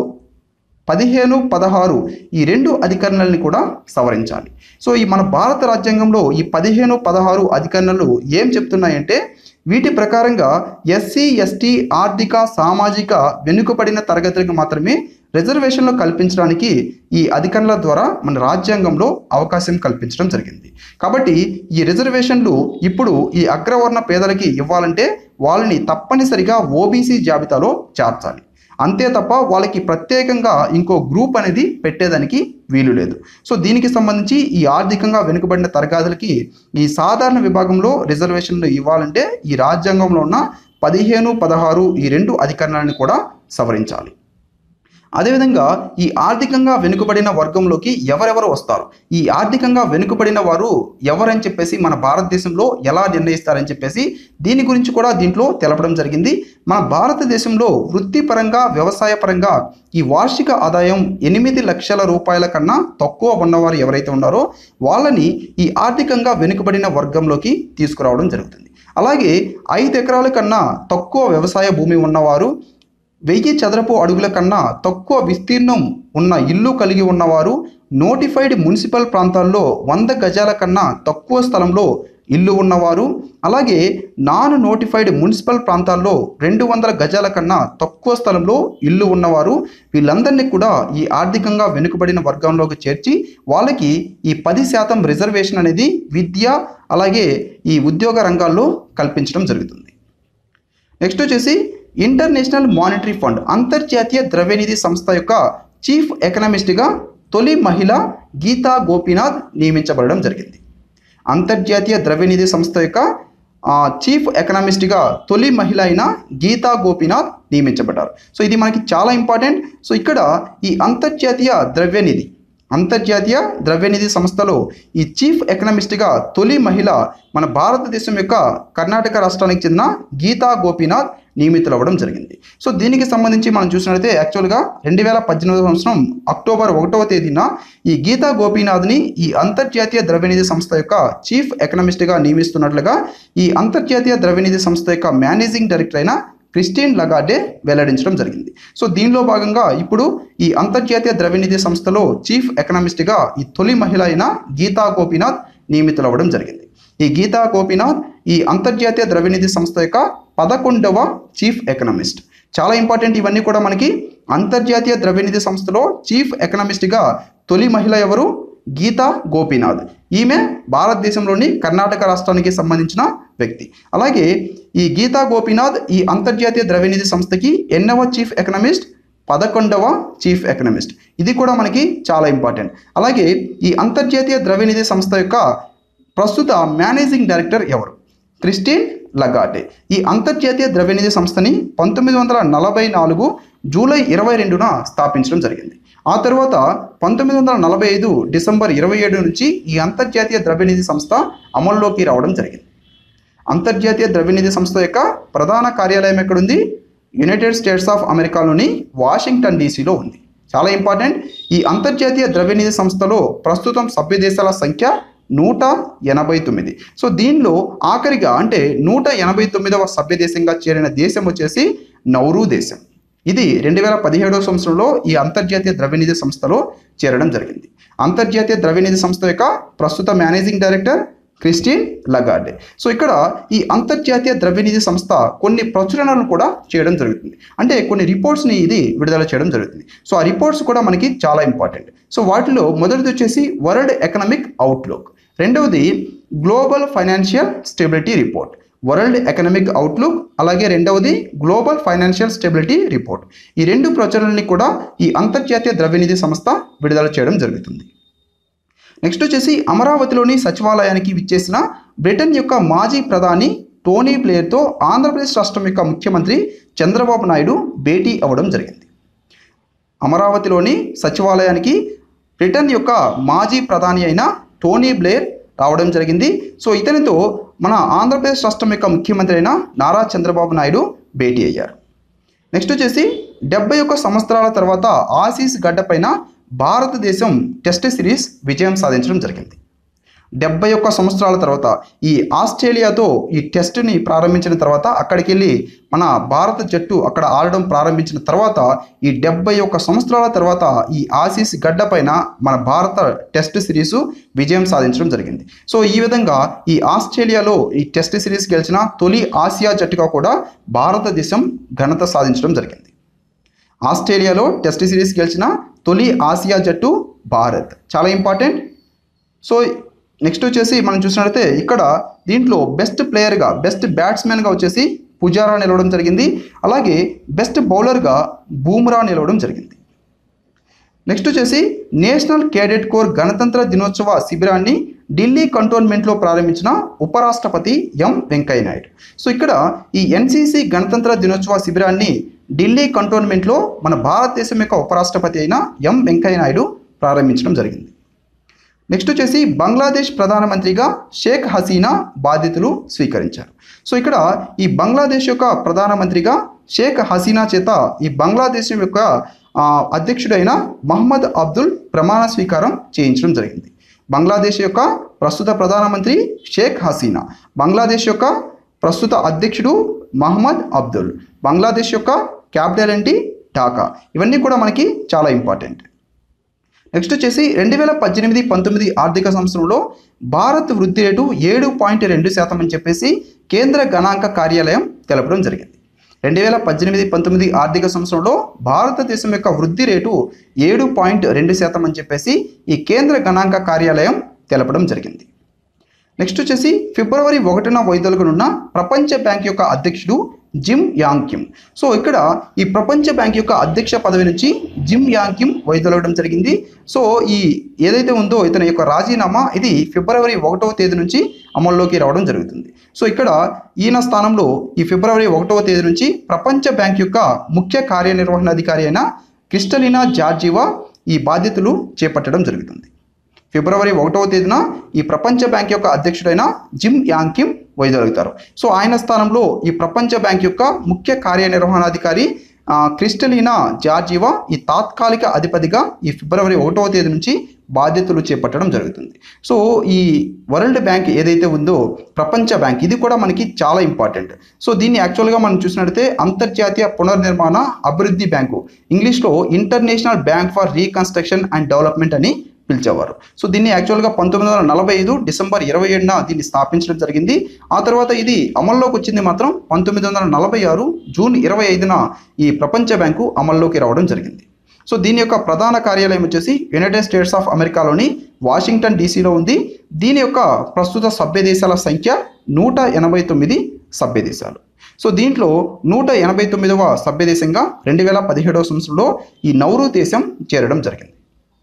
పదిహేను పదహారు ఈ రెండు అధికరణల్ని కూడా సవరించాలి. సో ఈ మన భారత రాజ్యాంగంలో ఈ పదిహేను పదహారు అధికరణలు ఏం చెప్తున్నాయంటే వీటి ప్రకారంగా ఎస్సీ ఎస్టీ ఆర్థిక సామాజిక వెనుకబడిన తరగతులకు మాత్రమే రిజర్వేషన్లు కల్పించడానికి ఈ అధికరణల ద్వారా మన రాజ్యాంగంలో అవకాశం కల్పించడం జరిగింది. కాబట్టి ఈ రిజర్వేషన్లు ఇప్పుడు ఈ అగ్రవర్ణ పేదలకి ఇవ్వాలంటే వాళ్ళని తప్పనిసరిగా ఓబీసీ జాబితాలో చేర్చాలి. అంతే తప్ప వాళ్ళకి ప్రత్యేకంగా ఇంకో గ్రూప్ అనేది పెట్టేదానికి వీలు లేదు. సో దీనికి సంబంధించి ఈ ఆర్థికంగా వెనుకబడిన తరగతులకి ఈ సాధారణ విభాగంలో రిజర్వేషన్లు ఇవ్వాలంటే ఈ రాజ్యాంగంలో ఉన్న పదిహేను పదహారు ఈ రెండు అధికరణాలను కూడా సవరించాలి. అదేవిధంగా ఈ ఆర్థికంగా వెనుకబడిన వర్గంలోకి ఎవరెవరు వస్తారు, ఈ ఆర్థికంగా వెనుకబడిన వారు ఎవరని చెప్పేసి మన భారతదేశంలో ఎలా నిర్ణయిస్తారని చెప్పేసి దీని గురించి కూడా దీంట్లో తెలపడం జరిగింది. మన భారతదేశంలో వృత్తిపరంగా వ్యవసాయ పరంగా ఈ వార్షిక ఆదాయం ఎనిమిది లక్షల రూపాయల కన్నా తక్కువ ఉన్నవారు ఎవరైతే ఉన్నారో వాళ్ళని ఈ ఆర్థికంగా వెనుకబడిన వర్గంలోకి తీసుకురావడం జరుగుతుంది. అలాగే ఐదు ఎకరాల కన్నా తక్కువ వ్యవసాయ భూమి ఉన్నవారు, వెయ్యి చదరపు అడుగుల కన్నా తక్కువ విస్తీర్ణం ఉన్న ఇల్లు కలిగి ఉన్నవారు, నోటిఫైడ్ మున్సిపల్ ప్రాంతాల్లో వంద గజాల కన్నా తక్కువ స్థలంలో ఇల్లు ఉన్నవారు, అలాగే నాన్ నోటిఫైడ్ మున్సిపల్ ప్రాంతాల్లో రెండు వందల గజాల కన్నా తక్కువ స్థలంలో ఇల్లు ఉన్నవారు, వీళ్ళందరినీ కూడా ఈ ఆర్థికంగా వెనుకబడిన వర్గంలోకి చేర్చి వాళ్ళకి ఈ పది శాతం రిజర్వేషన్ అనేది విద్య అలాగే ఈ ఉద్యోగ రంగాల్లో కల్పించడం జరుగుతుంది. నెక్స్ట్ వచ్చేసి ఇంటర్నేషనల్ మానిటరీ ఫండ్ అంతర్జాతీయ ద్రవ్యనిధి సంస్థ యొక్క చీఫ్ ఎకనామిస్ట్గా తొలి మహిళ గీతా గోపీనాథ్ నియమించబడడం జరిగింది. అంతర్జాతీయ ద్రవ్యనిధి సంస్థ యొక్క చీఫ్ ఎకనామిస్ట్గా తొలి మహిళ అయిన గీతా గోపీనాథ్ నియమించబడ్డారు. సో ఇది మనకి చాలా ఇంపార్టెంట్. సో ఇక్కడ ఈ అంతర్జాతీయ ద్రవ్యనిధి అంతర్జాతీయ ద్రవ్యనిధి సంస్థలో ఈ చీఫ్ ఎకనామిస్ట్గా తొలి మహిళ మన భారతదేశం యొక్క కర్ణాటక రాష్ట్రానికి చెందిన గీతా గోపీనాథ్ నియమితులవ్వడం జరిగింది. సో దీనికి సంబంధించి మనం చూసినట్లయితే యాక్చువల్గా రెండు వేల పద్దెనిమిదవ సంవత్సరం అక్టోబర్ ఒకటవ తేదీన ఈ గీతా గోపీనాథ్ని ఈ అంతర్జాతీయ ద్రవ్యనిధి సంస్థ యొక్క చీఫ్ ఎకనామిస్ట్గా నియమిస్తున్నట్లుగా ఈ అంతర్జాతీయ ద్రవ్యనిధి సంస్థ యొక్క మేనేజింగ్ డైరెక్టర్ అయిన క్రిస్టిన్ లగార్డే వెల్లడించడం జరిగింది. సో దీనిలో భాగంగా ఇప్పుడు ఈ అంతర్జాతీయ ద్రవ్యనిధి సంస్థలో చీఫ్ ఎకనామిస్ట్గా ఈ తొలి మహిళ అయిన గీతా గోపీనాథ్ నియమితులవ్వడం జరిగింది. ఈ గీతా గోపీనాథ్ ఈ అంతర్జాతీయ ద్రవ్యనిధి సంస్థ యొక్క పదకొండవ చీఫ్ ఎకనామిస్ట్. చాలా ఇంపార్టెంట్ ఇవన్నీ కూడా మనకి. అంతర్జాతీయ ద్రవ్యనిధి సంస్థలో చీఫ్ ఎకనామిస్ట్గా తొలి మహిళ ఎవరు? గీతా గోపీనాథ్. ఈమె భారతదేశంలోని కర్ణాటక రాష్ట్రానికి సంబంధించిన వ్యక్తి. అలాగే ఈ గీతా గోపీనాథ్ ఈ అంతర్జాతీయ ద్రవ్యనిధి సంస్థకి ఎన్నవ చీఫ్ ఎకనామిస్ట్? పదకొండవ చీఫ్ ఎకనామిస్ట్. ఇది కూడా మనకి చాలా ఇంపార్టెంట్. అలాగే ఈ అంతర్జాతీయ ద్రవ్యనిధి సంస్థ యొక్క ప్రస్తుత మేనేజింగ్ డైరెక్టర్ ఎవరు? Christine Lagarde. ఈ అంతర్జాతీయ ద్రవ్యనిధి సంస్థని పంతొమ్మిది వందల నలభై నాలుగు జూలై ఇరవై రెండున స్థాపించడం జరిగింది. ఆ తర్వాత పంతొమ్మిది వందల నలభై ఐదు డిసెంబర్ ఇరవై ఏడు నుంచి ఈ అంతర్జాతీయ ద్రవ్యనిధి సంస్థ అమల్లోకి రావడం జరిగింది. అంతర్జాతీయ ద్రవ్యనిధి సంస్థ యొక్క ప్రధాన కార్యాలయం ఎక్కడుంది? యునైటెడ్ స్టేట్స్ ఆఫ్ అమెరికాలోని వాషింగ్టన్ డీసీలో ఉంది. చాలా ఇంపార్టెంట్. ఈ అంతర్జాతీయ ద్రవ్యనిధి సంస్థలో ప్రస్తుతం సభ్య దేశాల సంఖ్య నూట ఎనభై తొమ్మిది. సో దీనిలో ఆఖరిగా అంటే నూట ఎనభై తొమ్మిదవ సభ్య దేశంగా చేరిన దేశం వచ్చేసి నౌరూ దేశం. ఇది రెండు వేల పదిహేడవ సంవత్సరంలో ఈ అంతర్జాతీయ ద్రవ్యనిధి సంస్థలో చేరడం జరిగింది. అంతర్జాతీయ ద్రవ్యనిధి సంస్థ యొక్క ప్రస్తుత managing director Christine Lagarde. So ఇక్కడ ఈ అంతర్జాతీయ ద్రవ్యనిధి సంస్థ కొన్ని ప్రచురణలను కూడా చేయడం జరుగుతుంది. అంటే కొన్ని రిపోర్ట్స్ని ఇది విడుదల చేయడం జరుగుతుంది. సో ఆ రిపోర్ట్స్ కూడా మనకి చాలా ఇంపార్టెంట్. సో వాటిలో మొదటిది వచ్చేసి వరల్డ్ ఎకనామిక్ అవుట్లుక్, రెండవది Global Financial Stability Report. World Economic Outlook అలాగే రెండవది గ్లోబల్ ఫైనాన్షియల్ స్టెబిలిటీ రిపోర్ట్. ఈ రెండు ప్రచురణల్ని కూడా ఈ అంతర్జాతీయ ద్రవ్యనిధి సంస్థ విడుదల చేయడం జరుగుతుంది. నెక్స్ట్ వచ్చేసి అమరావతిలోని సచివాలయానికి విచ్చేసిన బ్రిటన్ యొక్క మాజీ ప్రధాని టోనీ బ్లేర్తో ఆంధ్రప్రదేశ్ రాష్ట్రం యొక్క ముఖ్యమంత్రి చంద్రబాబు నాయుడు భేటీ అవ్వడం జరిగింది. అమరావతిలోని సచివాలయానికి బ్రిటన్ యొక్క మాజీ ప్రధాని అయిన టోనీ బ్లేర్ రావడం జరిగింది. సో ఇతనితో మన ఆంధ్రప్రదేశ్ రాష్ట్రం యొక్క ముఖ్యమంత్రి అయిన నారా చంద్రబాబు నాయుడు భేటీ అయ్యారు. నెక్స్ట్ వచ్చేసి డెబ్బై ఒక్క సంవత్సరాల తర్వాత ఆసీస్ గడ్డపైన భారతదేశం టెస్ట్ సిరీస్ విజయం సాధించడం జరిగింది. డెబ్బై ఒక్క సంవత్సరాల తర్వాత ఈ ఆస్ట్రేలియాతో ఈ టెస్ట్ని ప్రారంభించిన తర్వాత అక్కడికి వెళ్ళి మన భారత జట్టు అక్కడ ఆడడం ప్రారంభించిన తర్వాత ఈ డెబ్బై ఒక్క సంవత్సరాల తర్వాత ఈ ఆసీస్ గడ్డ పైన మన భారత టెస్ట్ సిరీసు విజయం సాధించడం జరిగింది. సో ఈ విధంగా ఈ ఆస్ట్రేలియాలో ఈ టెస్ట్ సిరీస్ గెలిచిన తొలి ఆసియా జట్టుగా కూడా భారతదేశం ఘనత సాధించడం జరిగింది. ఆస్ట్రేలియాలో టెస్ట్ సిరీస్ గెలిచిన తొలి ఆసియా జట్టు భారత్, చాలా ఇంపార్టెంట్. సో నెక్స్ట్ వచ్చేసి మనం చూసినట్లయితే ఇక్కడ దీంట్లో బెస్ట్ ప్లేయర్గా బెస్ట్ బ్యాట్స్మెన్గా వచ్చేసి పుజారా నిలవడం జరిగింది. అలాగే బెస్ట్ బౌలర్గా బూమ్రా నిలవడం జరిగింది. నెక్స్ట్ వచ్చేసి నేషనల్ కేడెట్ కోర్ గణతంత్ర దినోత్సవ శిబిరాన్ని ఢిల్లీ కంటోన్మెంట్లో ప్రారంభించిన ఉపరాష్ట్రపతి ఎం వెంకయ్య నాయుడు. సో ఇక్కడ ఈ ఎన్సీసీ గణతంత్ర దినోత్సవ శిబిరాన్ని ఢిల్లీ కంటోన్మెంట్లో మన భారతదేశం యొక్క ఉపరాష్ట్రపతి అయిన ఎం వెంకయ్య నాయుడు ప్రారంభించడం జరిగింది. నెక్స్ట్ వచ్చేసి బంగ్లాదేశ్ ప్రధానమంత్రిగా షేక్ హసీనా బాధ్యతలు స్వీకరించారు. సో ఇక్కడ ఈ బంగ్లాదేశ్ యొక్క ప్రధానమంత్రిగా షేక్ హసీనా చేత ఈ బంగ్లాదేశ్ యొక్క అధ్యక్షుడైన మహమ్మద్ అబ్దుల్ ప్రమాణ స్వీకారం చేయించడం జరిగింది. బంగ్లాదేశ్ యొక్క ప్రస్తుత ప్రధానమంత్రి షేక్ హసీనా, బంగ్లాదేశ్ యొక్క ప్రస్తుత అధ్యక్షుడు మహమ్మద్ అబ్దుల్, బంగ్లాదేశ్ యొక్క క్యాపిటల్ ఏంటి ఢాకా. ఇవన్నీ కూడా మనకి చాలా ఇంపార్టెంట్. నెక్స్ట్ వచ్చేసి రెండు వేల పద్దెనిమిది పంతొమ్మిది ఆర్థిక సంవత్సరంలో భారత్ వృద్ధి రేటు ఏడు పాయింట్ రెండు శాతం అని చెప్పేసి కేంద్ర గణాంక కార్యాలయం తెలపడం జరిగింది. రెండు వేల పద్దెనిమిది పంతొమ్మిది ఆర్థిక సంవత్సరంలో భారతదేశం యొక్క వృద్ధి రేటు ఏడు పాయింట్ రెండు శాతం అని చెప్పేసి ఈ కేంద్ర గణాంక కార్యాలయం తెలపడం జరిగింది. నెక్స్ట్ వచ్చేసి ఫిబ్రవరి ఒకటిన వైదొలగనున్న ప్రపంచ బ్యాంక్ యొక్క అధ్యక్షుడు జిమ్ యాంగ్ కిమ్. సో ఇక్కడ ఈ ప్రపంచ బ్యాంక్ యొక్క అధ్యక్ష పదవి నుంచి జిమ్ యాంగ్ కిమ్ వైదొలగడం జరిగింది. సో ఈ ఏదైతే ఉందో ఇతని యొక్క రాజీనామా ఇది ఫిబ్రవరి ఒకటవ తేదీ నుంచి అమల్లోకి రావడం జరుగుతుంది. సో ఇక్కడ ఈయన స్థానంలో ఈ ఫిబ్రవరి ఒకటవ తేదీ నుంచి ప్రపంచ బ్యాంక్ యొక్క ముఖ్య కార్యనిర్వహణాధికారి అయిన క్రిస్టలినా జార్జివా ఈ బాధ్యతలు చేపట్టడం జరుగుతుంది. ఫిబ్రవరి ఒకటవ తేదీన ఈ ప్రపంచ బ్యాంక్ యొక్క అధ్యక్షుడైన జిమ్ యాంగ్ కిమ్ వైదొలుగుతారు. సో ఆయన స్థానంలో ఈ ప్రపంచ బ్యాంక్ యొక్క ముఖ్య కార్యనిర్వహణాధికారి క్రిస్టలినా జార్జివా ఈ తాత్కాలిక అధిపతిగా ఈ ఫిబ్రవరి ఒకటవ తేదీ నుంచి బాధ్యతలు చేపట్టడం జరుగుతుంది. సో ఈ వరల్డ్ బ్యాంక్ ఏదైతే ఉందో ప్రపంచ బ్యాంక్ ఇది కూడా మనకి చాలా ఇంపార్టెంట్. సో దీన్ని యాక్చువల్గా మనం చూసినట్లయితే అంతర్జాతీయ పునర్నిర్మాణ అభివృద్ధి బ్యాంకు, ఇంగ్లీష్లో International Bank for Reconstruction and Development అని పిలిచేవారు. సో దీన్ని యాక్చువల్గా పంతొమ్మిది వందల నలభై ఐదు డిసెంబర్ ఇరవై ఏడున దీన్ని స్థాపించడం జరిగింది. ఆ తర్వాత ఇది అమల్లోకి వచ్చింది మాత్రం పంతొమ్మిది వందల నలభై ఆరు జూన్ ఇరవై ఐదున ఈ ప్రపంచ బ్యాంకు అమల్లోకి రావడం జరిగింది. సో దీని యొక్క ప్రధాన కార్యాలయం వచ్చేసి యునైటెడ్ స్టేట్స్ ఆఫ్ అమెరికాలోని వాషింగ్టన్ డీసీలో ఉంది. దీని యొక్క ప్రస్తుత సభ్య దేశాల సంఖ్య నూట ఎనభై తొమ్మిది సభ్య దేశాలు. సో దీంట్లో నూట ఎనభై తొమ్మిదవ సభ్య దేశంగా రెండు వేల పదిహేడవ సంవత్సరంలో ఈ నౌరూ దేశం చేరడం జరిగింది.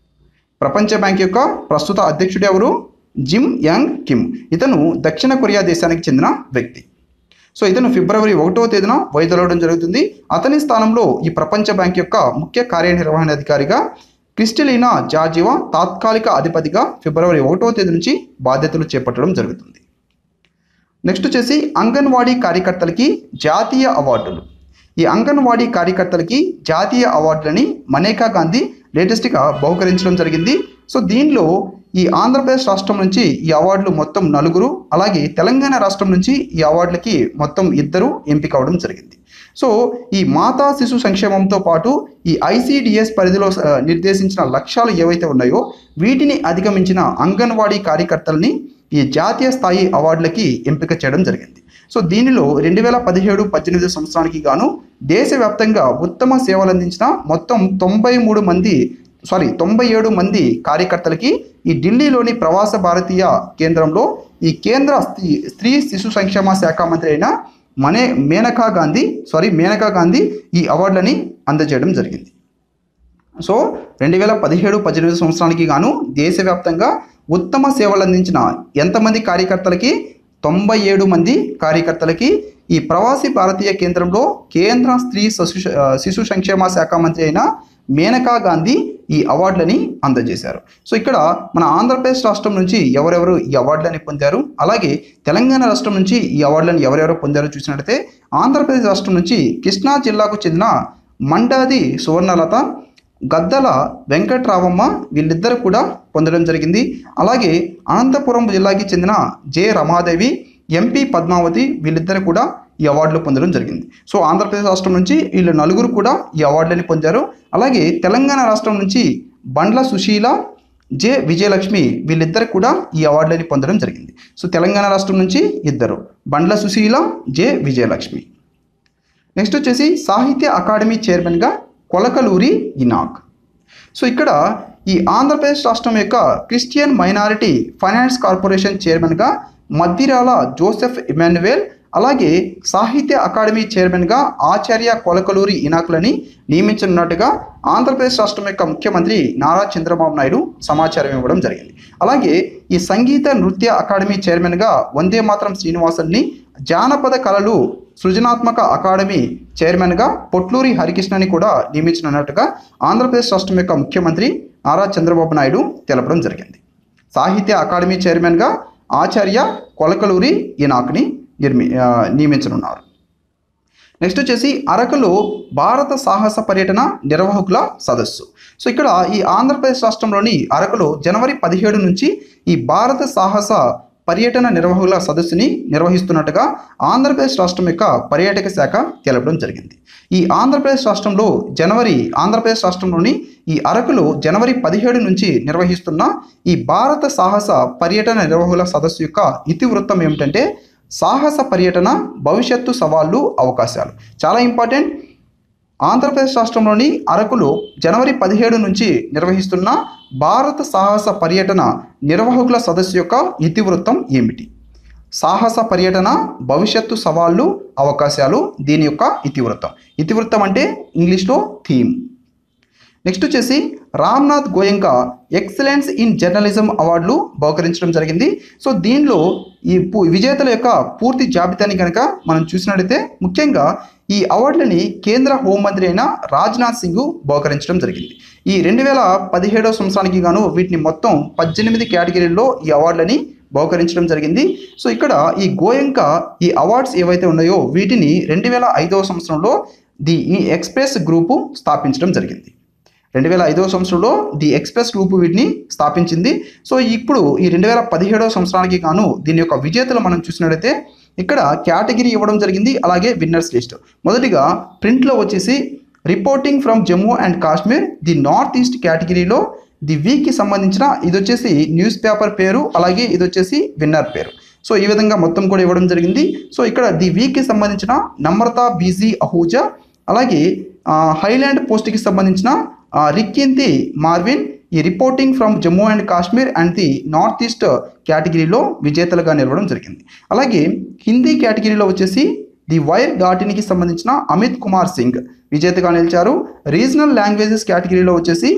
ప్రపంచ బ్యాంక్ యొక్క ప్రస్తుత అధ్యక్షుడు ఎవరు? Jim Yong Kim. ఇతను దక్షిణ కొరియా దేశానికి చెందిన వ్యక్తి. సో ఇతను ఫిబ్రవరి ఒకటవ తేదీన వైదొలగడం జరుగుతుంది. అతని స్థానంలో ఈ ప్రపంచ బ్యాంక్ యొక్క ముఖ్య కార్యనిర్వహణాధికారిగా క్రిస్టలినా జార్జివా తాత్కాలిక అధిపతిగా ఫిబ్రవరి ఒకటవ తేదీ నుంచి బాధ్యతలు చేపట్టడం జరుగుతుంది. నెక్స్ట్ వచ్చేసి అంగన్వాడీ కార్యకర్తలకి జాతీయ అవార్డులు. ఈ అంగన్వాడీ కార్యకర్తలకి జాతీయ అవార్డులని మనేకా గాంధీ లేటెస్ట్గా బహుకరించడం జరిగింది. సో దీనిలో ఈ ఆంధ్రప్రదేశ్ రాష్ట్రం నుంచి ఈ అవార్డులు మొత్తం నలుగురు, అలాగే తెలంగాణ రాష్ట్రం నుంచి ఈ అవార్డులకి మొత్తం ఇద్దరు ఎంపిక అవడం జరిగింది. సో ఈ మాతా శిశు సంక్షేమంతో పాటు ఈ ఐసిడిఎస్ పరిధిలో నిర్దేశించిన లక్ష్యాలు ఏవైతే ఉన్నాయో వీటిని అధిగమించిన అంగన్వాడీ కార్యకర్తలని ఈ జాతీయ స్థాయి అవార్డులకి ఎంపిక చేయడం జరిగింది. సో దీనిలో రెండు వేల పదిహేడు పద్దెనిమిది సంవత్సరానికి గాను దేశవ్యాప్తంగా ఉత్తమ సేవలు అందించిన మొత్తం తొంభై మూడు మంది సారీ తొంభై ఏడు మంది కార్యకర్తలకి ఈ ఢిల్లీలోని ప్రవాస భారతీయ కేంద్రంలో ఈ కేంద్ర స్త్రీ శిశు సంక్షేమ శాఖ మంత్రి అయిన మనే మేనకా గాంధీ సారీ మేనకా గాంధీ ఈ అవార్డులని అందజేయడం జరిగింది. సో రెండు వేల పదిహేడు పద్దెనిమిది సంవత్సరానికి గాను దేశవ్యాప్తంగా ఉత్తమ సేవలు అందించిన ఎంతమంది కార్యకర్తలకి? తొంభై ఏడు మంది కార్యకర్తలకి ఈ ప్రవాసీ భారతీయ కేంద్రంలో కేంద్ర స్త్రీ శిశు శిశు సంక్షేమ శాఖ మంత్రి అయిన మేనకా గాంధీ ఈ అవార్డులని అందజేశారు. సో ఇక్కడ మన ఆంధ్రప్రదేశ్ రాష్ట్రం నుంచి ఎవరెవరు ఈ అవార్డులని పొందారు, అలాగే తెలంగాణ రాష్ట్రం నుంచి ఈ అవార్డులను ఎవరెవరు పొందారో చూసినట్లయితే ఆంధ్రప్రదేశ్ రాష్ట్రం నుంచి కృష్ణా జిల్లాకు చెందిన మండాది సువర్ణలత, గద్దల వెంకట్రావమ్మ వీళ్ళిద్దరు కూడా పొందడం జరిగింది. అలాగే అనంతపురం జిల్లాకి చెందిన జె రమాదేవి, ఎంపీ పద్మావతి వీళ్ళిద్దరు కూడా ఈ అవార్డులు పొందడం జరిగింది. సో ఆంధ్రప్రదేశ్ రాష్ట్రం నుంచి వీళ్ళు నలుగురు కూడా ఈ అవార్డులని పొందారు. అలాగే తెలంగాణ రాష్ట్రం నుంచి బండ్ల సుశీల, జె విజయలక్ష్మి వీళ్ళిద్దరు కూడా ఈ అవార్డులని పొందడం జరిగింది. సో తెలంగాణ రాష్ట్రం నుంచి ఇద్దరు, బండ్ల సుశీల, జె విజయలక్ష్మి. నెక్స్ట్ వచ్చేసి సాహిత్య అకాడమీ చైర్మన్గా కొలకలూరి ఇనాక్. సో ఇక్కడ ఈ ఆంధ్రప్రదేశ్ రాష్ట్రం యొక్క క్రిస్టియన్ మైనారిటీ ఫైనాన్స్ కార్పొరేషన్ చైర్మన్గా మద్దిరాల జోసెఫ్ ఇమాన్యుయల్, అలాగే సాహిత్య అకాడమీ చైర్మన్గా ఆచార్య కొలకలూరి ఇనాక్లని నియమించనున్నట్టుగా ఆంధ్రప్రదేశ్ రాష్ట్రం యొక్క ముఖ్యమంత్రి నారా చంద్రబాబు నాయుడు సమాచారం ఇవ్వడం జరిగింది. అలాగే ఈ సంగీత నృత్య అకాడమీ చైర్మన్గా వందే మాత్రం శ్రీనివాసన్ని, జానపద కళలు సృజనాత్మక అకాడమీ చైర్మన్గా పొట్లూరి హరికృష్ణని కూడా నియమించనున్నట్టుగా ఆంధ్రప్రదేశ్ రాష్ట్రం యొక్క ముఖ్యమంత్రి నారా చంద్రబాబు నాయుడు తెలపడం జరిగింది. సాహిత్య అకాడమీ చైర్మన్గా ఆచార్య కొలకలూరి ఇనాక్ని నిర్మి నియమించనున్నారు. నెక్స్ట్ వచ్చేసి అరకులో భారత సాహస పర్యటన నిర్వాహకుల సదస్సు. సో ఇక్కడ ఈ ఆంధ్రప్రదేశ్ రాష్ట్రంలోని అరకులో జనవరి పదిహేడు నుంచి ఈ భారత సాహస పర్యటన నిర్వాహకుల సదస్సుని నిర్వహిస్తున్నట్టుగా ఆంధ్రప్రదేశ్ రాష్ట్రం యొక్క పర్యాటక శాఖ తెలపడం జరిగింది. ఈ ఆంధ్రప్రదేశ్ రాష్ట్రంలో జనవరి ఆంధ్రప్రదేశ్ రాష్ట్రంలోని ఈ అరకులో జనవరి పదిహేడు నుంచి నిర్వహిస్తున్న ఈ భారత సాహస పర్యటన నిర్వాహకుల సదస్సు యొక్క ఇతివృత్తం ఏమిటంటే సాహస పర్యటన, భవిష్యత్తు సవాళ్లు, అవకాశాలు. చాలా ఇంపార్టెంట్. ఆంధ్రప్రదేశ్ రాష్ట్రంలోని అరకులో జనవరి పదిహేడు నుంచి నిర్వహిస్తున్న భారత సాహస పర్యటన నిర్వాహకుల సదస్సు యొక్క ఇతివృత్తం ఏమిటి? సాహస పర్యటన, భవిష్యత్తు సవాళ్లు, అవకాశాలు, దీని యొక్క ఇతివృత్తం. ఇతివృత్తం అంటే ఇంగ్లీష్లో థీమ్. నెక్స్ట్ వచ్చేసి Ramnath Goenka excellence in journalism అవార్డులు బహుకరించడం జరిగింది. సో దీనిలో ఈ విజేతల యొక్క పూర్తి జాబితాని కనుక మనం చూసినట్లయితే ముఖ్యంగా ఈ అవార్డులని కేంద్ర హోంమంత్రి అయిన రాజ్నాథ్ సింగ్ బహుకరించడం జరిగింది. ఈ రెండు వేల పదిహేడవ సంవత్సరానికి గాను వీటిని మొత్తం పద్దెనిమిది కేటగిరీల్లో ఈ అవార్డులని బహుకరించడం జరిగింది. సో ఇక్కడ ఈ గోయంకా ఈ అవార్డ్స్ ఏవైతే ఉన్నాయో వీటిని రెండు వేల ఐదవ సంవత్సరంలో ది ఈ ఎక్స్ప్రెస్ గ్రూపు స్థాపించడం జరిగింది. రెండు వేల ఐదవ సంవత్సరంలో ది ఎక్స్ప్రెస్ గ్రూప్ వీటిని స్థాపించింది. సో ఇప్పుడు ఈ రెండు వేల పదిహేడవ సంవత్సరానికి గాను దీని యొక్క విజేతలు మనం చూసినట్లయితే ఇక్కడ కేటగిరీ ఇవ్వడం జరిగింది, అలాగే విన్నర్స్ లిస్ట్. మొదటిగా ప్రింట్లో వచ్చేసి reporting from Jammu and Kashmir the North East కేటగిరీలో ది వీక్కి సంబంధించిన ఇది వచ్చేసి న్యూస్ పేపర్ పేరు, అలాగే ఇది వచ్చేసి విన్నర్ పేరు. సో ఈ విధంగా మొత్తం కూడా ఇవ్వడం జరిగింది. సో ఇక్కడ ది వీక్కి సంబంధించిన నమ్రత బీజీ అహూజా, అలాగే హైలాండ్ పోస్ట్కి సంబంధించిన రిక్కింతి మార్విన్ ఈ reporting from Jammu and Kashmir and the North East కేటగిరీలో విజేతలుగా నిలవడం జరిగింది. అలాగే హిందీ కేటగిరీలో వచ్చేసి ది వైర్ డాట్ ఇన్కి సంబంధించిన అమిత్ కుమార్ సింగ్ విజేతగా నిలిచారు. రీజనల్ లాంగ్వేజెస్ కేటగిరీలో వచ్చేసి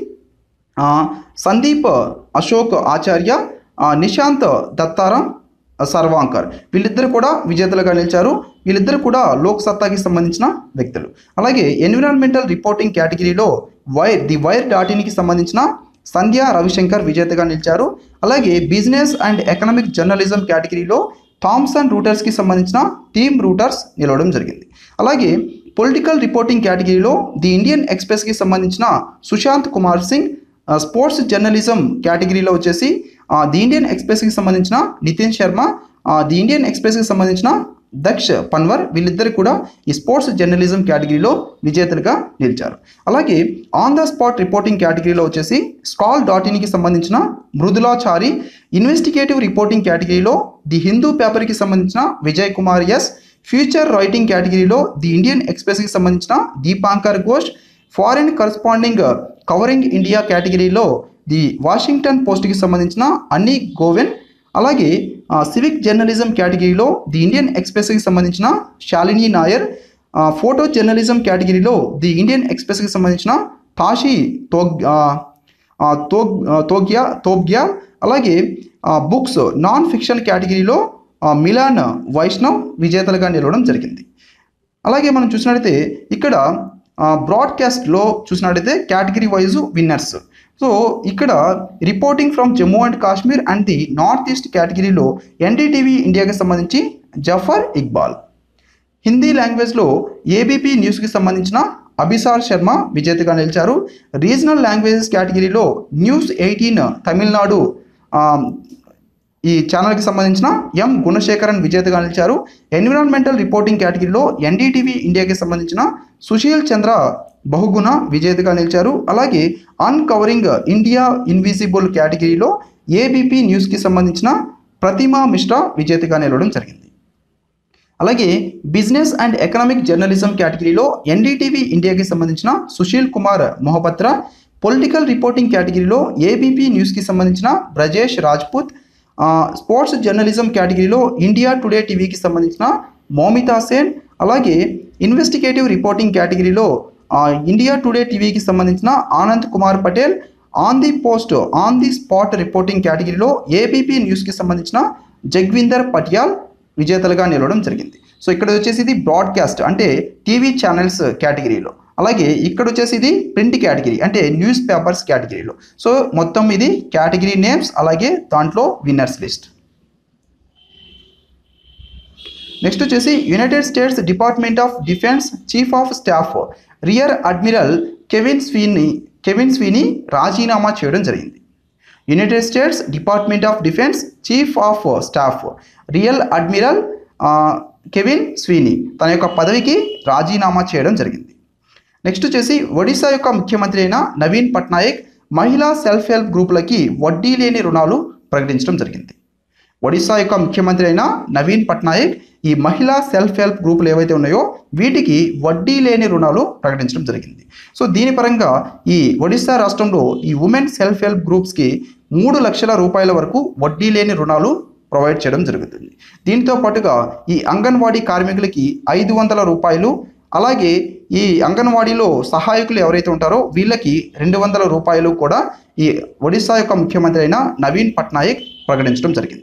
సందీప్ అశోక్ ఆచార్య, నిశాంత్ దత్తారం సర్వాంకర్ వీళ్ళిద్దరు కూడా విజేతలుగా నిలిచారు. వీళ్ళిద్దరు కూడా లోక్ సత్తాకి సంబంధించిన వ్యక్తులు. అలాగే ఎన్విరాన్మెంటల్ రిపోర్టింగ్ కేటగిరీలో వైర్ ది వైర్ డాట్ ఇన్కి సంబంధించిన సంధ్య రవిశంకర్ విజేతగా నిలిచారు. అలాగే బిజినెస్ అండ్ ఎకనామిక్ జర్నలిజం కేటగిరీలో థామ్సన్ రూటర్స్కి సంబంధించిన టీమ్ రూటర్స్ నిలవడం జరిగింది. అలాగే పొలిటికల్ రిపోర్టింగ్ కేటగిరీలో ది ఇండియన్ ఎక్స్ప్రెస్కి సంబంధించిన సుశాంత్ కుమార్ సింగ్, స్పోర్ట్స్ జర్నలిజం కేటగిరీలో వచ్చేసి ది ఇండియన్ ఎక్స్ప్రెస్కి సంబంధించిన నితిన్ శర్మ, ది ఇండియన్ ఎక్స్ప్రెస్కి సంబంధించిన దక్ష్ పన్వర్ వీళ్ళిద్దరు కూడా ఈ స్పోర్ట్స్ జర్నలిజం కేటగిరీలో విజేతలుగా నిలిచారు. అలాగే ఆన్ ద స్పాట్ రిపోర్టింగ్ కేటగిరీలో వచ్చేసి స్కాల్ డాట్ ఇన్కి సంబంధించిన మృదులాచారి, ఇన్వెస్టిగేటివ్ రిపోర్టింగ్ కేటగిరీలో ది హిందూ పేపర్కి సంబంధించిన Vijay Kumar yes, future writing కేటగిరీలో ది ఇండియన్ ఎక్స్ప్రెస్కి సంబంధించిన Dipankar Ghosh, foreign corresponding covering India కేటగిరీలో ది వాషింగ్టన్ పోస్ట్కి సంబంధించిన అన్నీ గోవెన్, అలాగే సివిక్ జర్నలిజం కేటగిరీలో ది ఇండియన్ ఎక్స్ప్రెస్కి సంబంధించిన శాలిని నాయర్, ఫోటో జర్నలిజం కేటగిరీలో ది ఇండియన్ ఎక్స్ప్రెస్కి సంబంధించిన తాషి తోగ్ తోగ్ తోగ్యా తోగ్యా అలాగే బుక్స్ నాన్ ఫిక్షన్ కేటగిరీలో మిలాన్ వైష్ణవ్ విజేతలుగా నిలవడం జరిగింది. అలాగే మనం చూసినట్లయితే ఇక్కడ బ్రాడ్కాస్ట్లో చూసినట్లయితే కేటగిరీ వైజ్ విన్నర్స్. సో ఇక్కడ reporting from Jammu and Kashmir and the North East కేటగిరీలో ఎన్డీటీవీ ఇండియాకి సంబంధించి జఫర్ ఇక్బాల్, హిందీ లాంగ్వేజ్లో ఏబీపీ న్యూస్కి సంబంధించిన అభిసార్ శర్మ విజేతగా నిలిచారు. రీజనల్ లాంగ్వేజెస్ కేటగిరీలో న్యూస్ ఎయిటీన్ తమిళనాడు ఈ ఛానల్కి సంబంధించిన ఎం గుణశేఖరన్ విజేతగా నిలిచారు. ఎన్విరాన్మెంటల్ రిపోర్టింగ్ కేటగిరీలో ఎన్డీటీవీ ఇండియాకి సంబంధించిన సుశీల్ చంద్ర బహుగుణ విజేతగా నిలిచారు. అలాగే అన్కవరింగ్ ఇండియా ఇన్విజిబుల్ కేటగిరీలో ఏబీపీ న్యూస్కి సంబంధించిన ప్రతిమా మిశ్రా విజేతగా నిలవడం జరిగింది. అలాగే బిజినెస్ అండ్ ఎకనామిక్ జర్నలిజం కేటగిరీలో ఎన్డీటీవీ ఇండియాకి సంబంధించిన సుశీల్ కుమార్ మొహపత్ర, పొలిటికల్ రిపోర్టింగ్ కేటగిరీలో ఏబీపీ న్యూస్కి సంబంధించిన బ్రజేష్ రాజ్పుత్, స్పోర్ట్స్ జర్నలిజం కేటగిరీలో ఇండియా టుడే టీవీకి సంబంధించిన మౌమితా సేన్, అలాగే ఇన్వెస్టిగేటివ్ రిపోర్టింగ్ కేటగిరీలో ఇండియా టుడే టీవీకి సంబంధించిన Anand Kumar Patel, on the post on the spot reporting కేటగిరీలో ఏబీపీ న్యూస్కి సంబంధించిన జగ్విందర్ పటియాల్ విజేతలుగా నిలవడం జరిగింది. సో ఇక్కడ వచ్చేసి ఇది బ్రాడ్కాస్ట్ అంటే టీవీ ఛానల్స్ కేటగిరీలో, అలాగే ఇక్కడ వచ్చేసి ఇది ప్రింట్ కేటగిరీ అంటే న్యూస్ పేపర్స్ కేటగిరీలో. సో మొత్తం ఇది కేటగిరీ నేమ్స్, అలాగే దాంట్లో విన్నర్స్ లిస్ట్. నెక్స్ట్ వచ్చేసి United States Department of Defense chief of staff rear admiral Kevin Sweeney Kevin Sweeney రాజీనామా చేయడం జరిగింది. United States Department of Defense chief of staff real admiral Kevin Sweeney తన యొక్క పదవికి రాజీనామా చేయడం జరిగింది. నెక్స్ట్ వచ్చేసి ఒడిశా యొక్క ముఖ్యమంత్రి అయిన నవీన్ పట్నాయక్ మహిళా సెల్ఫ్ హెల్ప్ గ్రూపులకి వడ్డీ లేని రుణాలు ప్రకటించడం జరిగింది. ఒడిశా యొక్క ముఖ్యమంత్రి అయిన నవీన్ పట్నాయక్ ఈ మహిళా సెల్ఫ్ హెల్ప్ గ్రూపులు ఏవైతే ఉన్నాయో వీటికి వడ్డీ లేని రుణాలు ప్రకటించడం జరిగింది. సో దీని పరంగా ఈ ఒడిశా రాష్ట్రంలో ఈ ఉమెన్ సెల్ఫ్ హెల్ప్ గ్రూప్స్కి మూడు లక్షల రూపాయల వరకు వడ్డీ లేని రుణాలు ప్రొవైడ్ చేయడం జరుగుతుంది. దీంతో పాటుగా ఈ అంగన్వాడీ కార్మికులకి ఐదు వందల రూపాయలు, అలాగే ఈ అంగన్వాడీలో సహాయకులు ఎవరైతే ఉంటారో వీళ్ళకి రెండు వందల రూపాయలు కూడా ఈ ఒడిశా యొక్క ముఖ్యమంత్రి అయిన నవీన్ పట్నాయక్ ప్రకటించడం జరిగింది.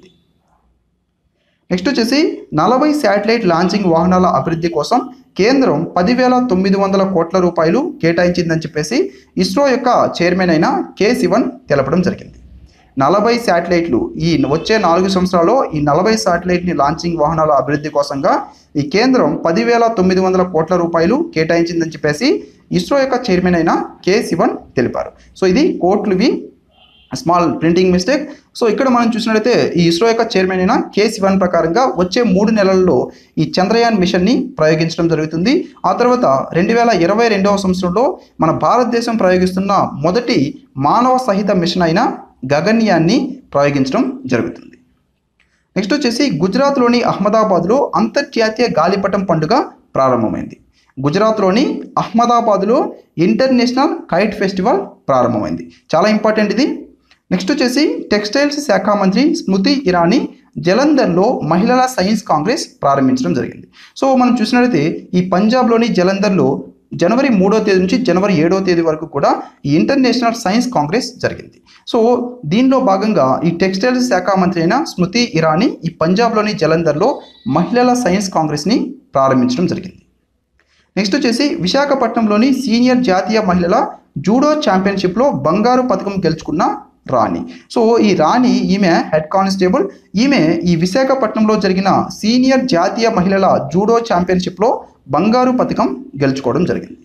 నెక్స్ట్ వచ్చేసి నలభై శాటిలైట్ లాంచింగ్ వాహనాల అభివృద్ధి కోసం కేంద్రం పదివేల తొమ్మిది వందల కోట్ల రూపాయలు కేటాయించిందని చెప్పేసి ఇస్రో యొక్క చైర్మన్ అయిన కె శివన్ తెలపడం జరిగింది. నలభై శాటిలైట్లు ఈ వచ్చే నాలుగు సంవత్సరాల్లో ఈ నలభై శాటిలైట్ని లాంచింగ్ వాహనాల అభివృద్ధి కోసంగా ఈ కేంద్రం పదివేల తొమ్మిది వందల కోట్ల రూపాయలు కేటాయించిందని చెప్పేసి ఇస్రో యొక్క చైర్మన్ అయిన కె శివన్ తెలిపారు. సో ఇది కోట్లువి స్మాల్ ప్రింటింగ్ మిస్టేక్. సో ఇక్కడ మనం చూసినట్లయితే ఈ ఇస్రో యొక్క చైర్మన్ అయిన కె శివన్ ప్రకారంగా వచ్చే మూడు నెలల్లో ఈ చంద్రయాన్ మిషన్ని ప్రయోగించడం జరుగుతుంది. ఆ తర్వాత రెండు వేల ఇరవై రెండవ సంవత్సరంలో మన భారతదేశం ప్రయోగిస్తున్న మొదటి మానవ సహిత మిషన్ అయిన గగన్యాన్ని ప్రయోగించడం జరుగుతుంది. నెక్స్ట్ వచ్చేసి గుజరాత్లోని అహ్మదాబాద్లో అంతర్జాతీయ గాలిపటం పండుగ ప్రారంభమైంది. గుజరాత్లోని అహ్మదాబాద్లో ఇంటర్నేషనల్ కైట్ ఫెస్టివల్ ప్రారంభమైంది. చాలా ఇంపార్టెంట్ ఇది. నెక్స్ట్ వచ్చేసి టెక్స్టైల్స్ శాఖ మంత్రి స్మృతి ఇరానీ జలంధర్లో మహిళల సైన్స్ కాంగ్రెస్ ప్రారంభించడం జరిగింది. సో మనం చూసినట్లయితే ఈ పంజాబ్లోని జలంధర్లో జనవరి మూడో తేదీ నుంచి జనవరి ఏడో తేదీ వరకు కూడా ఈ ఇంటర్నేషనల్ సైన్స్ కాంగ్రెస్ జరిగింది. సో దీనిలో భాగంగా ఈ టెక్స్టైల్స్ శాఖ మంత్రి అయిన స్మృతి ఇరానీ ఈ పంజాబ్లోని జలంధర్లో మహిళల సైన్స్ కాంగ్రెస్ని ప్రారంభించడం జరిగింది. నెక్స్ట్ వచ్చేసి విశాఖపట్నంలోని సీనియర్ జాతీయ మహిళల జూడో ఛాంపియన్షిప్లో బంగారు పథకం గెలుచుకున్న రాణి. సో ఈ రాణి ఈమె హెడ్ కానిస్టేబుల్. ఈమె ఈ విశాఖపట్నంలో జరిగిన సీనియర్ జాతీయ మహిళల జూడో ఛాంపియన్షిప్లో బంగారు పథకం గెలుచుకోవడం జరిగింది.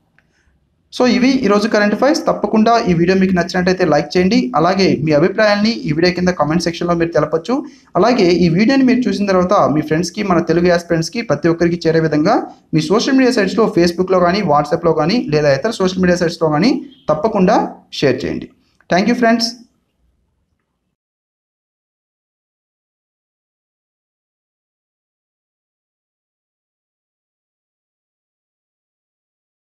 సో ఇవి ఈరోజు కరెంట్ అఫైర్స్. తప్పకుండా ఈ వీడియో మీకు నచ్చినట్టయితే లైక్ చేయండి. అలాగే మీ అభిప్రాయాన్ని ఈ వీడియో కింద కామెంట్ సెక్షన్లో మీరు తెలపచ్చు. అలాగే ఈ వీడియోని మీరు చూసిన తర్వాత మీ ఫ్రెండ్స్కి, మన తెలుగు యాస్పిరెంట్స్కి ప్రతి ఒక్కరికి చేరే విధంగా మీ సోషల్ మీడియా సైట్స్లో ఫేస్బుక్లో కానీ, వాట్సాప్లో కానీ, లేదా ఇతర సోషల్ మీడియా సైట్స్లో కానీ తప్పకుండా షేర్ చేయండి. Thank you friends.